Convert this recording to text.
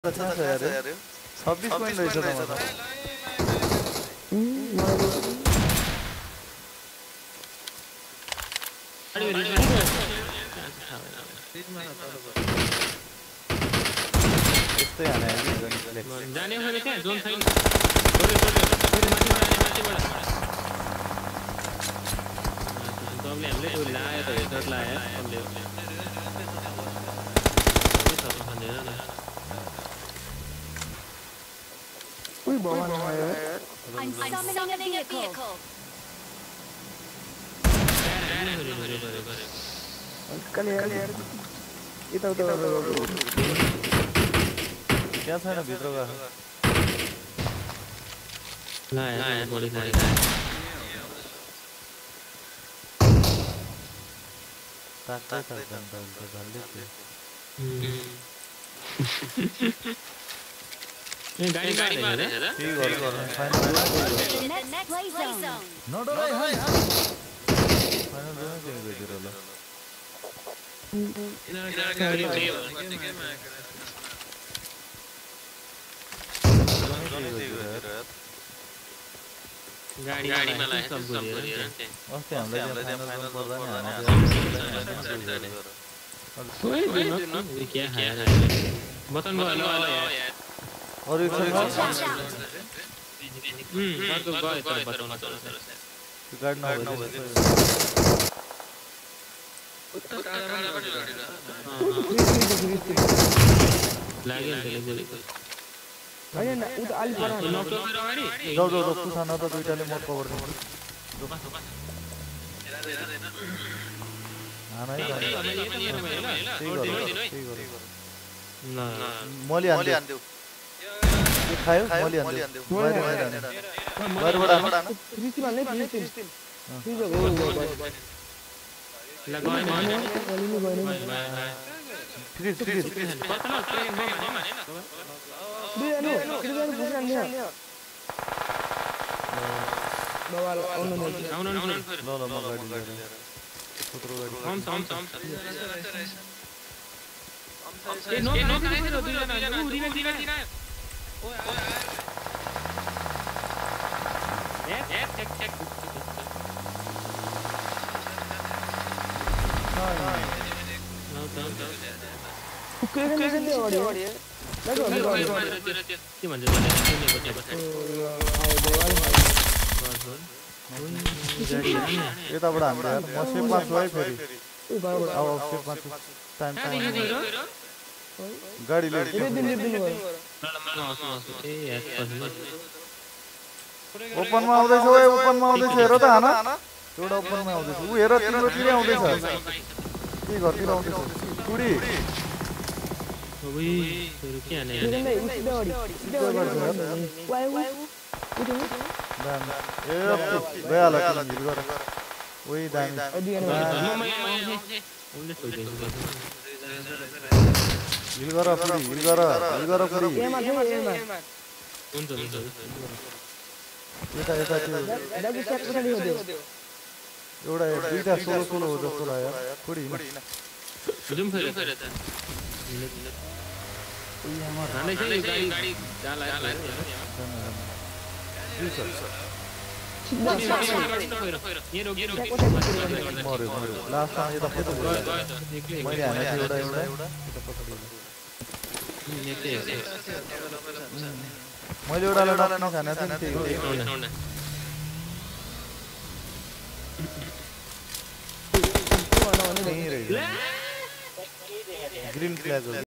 अच्छा छ यार 26 पॉइंट रहेछ त यस्तै हाने जाने हो भने त्यहाँ जोन छैन फेरि माथिबाट दमले हामीले त्यो लायो त हेडर लायो दमले उही भगवान आयो I'm summoning a vehicle. कले यार यता उता क्या छैन भित्रको लायो बडी लायो ताकै सक्दैन त झल्ले गाडी मारे है के गर्नु फाइनल नडराइ हाय फाइनल जोन के भेटेर ल गाडी मलाई सब गरियो अस्ति हामीलाई त्यहाँ फाइनल पर्दा नि कोही दिन क्या है बतन गयो ल यार अरु एक अर्को गयो तर बचाउन गाडी नभए लाग्यो नि त्यसले हैन उ त अलि पर जाऊ पुछा न त दुईटाले मत कभर गर्नु मली हान्देऊ खायो मली हान्देऊ बाहिरबाट कृति भन्ने कृति यताबाट हामीले म सेपमा छु है फेरि अब सेपमा छु टाइम गाडी लिएर ओपनमा आउँदैछ ओए ओपनमा आउँदैछ हेर त हाना एउटा ओपनमा आउँदैछ उ हेर तिम्रोतिर आउँदैछ के घरतिर आउँदैछ कुडी गइहाल हिल गर ओइ दामी हिल गर पुरी यता त्यो एउटा दुईटा सोलो हो जस्तो लाग्यो पुरी जुम फेरि त हानै चाहिँ गाडी जाला मर्यो लास्टमा यता फोटो मैले हानेको एउटा मैले एउटालाई डक्न खाने थिएँ ग्रीन फ्ल्याग